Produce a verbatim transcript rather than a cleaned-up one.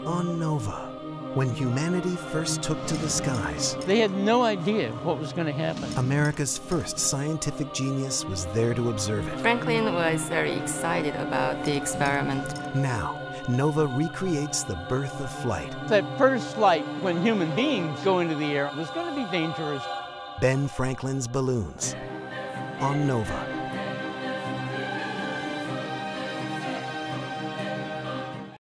On Nova, when humanity first took to the skies, They had no idea what was going to happen. America's first scientific genius was there to observe it. Franklin was very excited about the experiment. Now, Nova recreates the birth of flight. That first flight, when human beings go into the air, was going to be dangerous. Ben Franklin's balloons. On Nova.